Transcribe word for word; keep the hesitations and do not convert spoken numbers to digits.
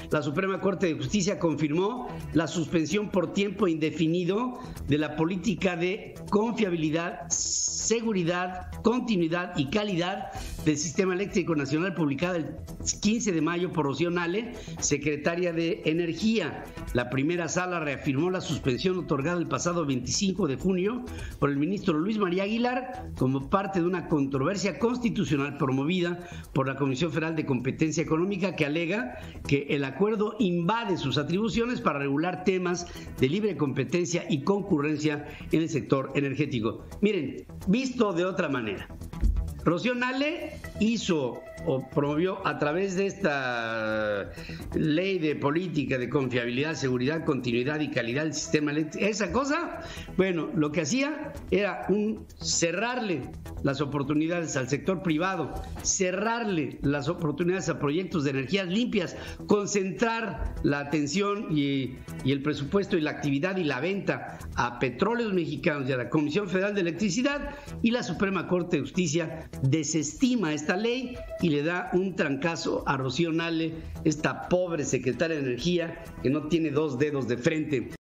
la Suprema Corte de Justicia confirmó la suspensión por tiempo indefinido de la política de confiabilidad, seguridad, continuidad y calidad del Sistema Eléctrico Nacional, publicada el quince de mayo por Rocío Nale, secretaria de Energía. La primera sala reafirmó la suspensión otorgada el pasado veinticinco de junio por el ministro Luis María Aguilar como parte de una controversia constitucional promovida por la Comisión Federal de Competencia Económica, que alega que el acuerdo invade sus atribuciones para regular temas de libre competencia y concurrencia en el sector energético. Miren, visto de otra manera, Rocío Nale hizo o promovió a través de esta ley de política de confiabilidad, seguridad, continuidad y calidad del sistema eléctrico, esa cosa, bueno, lo que hacía era un cerrarle las oportunidades al sector privado, cerrarle las oportunidades a proyectos de energías limpias, concentrar la atención y, y el presupuesto y la actividad y la venta a Petróleos Mexicanos y a la Comisión Federal de Electricidad, y la Suprema Corte de Justicia desestima esta ley y le da un trancazo a Rocío Nale, esta pobre secretaria de Energía que no tiene dos dedos de frente.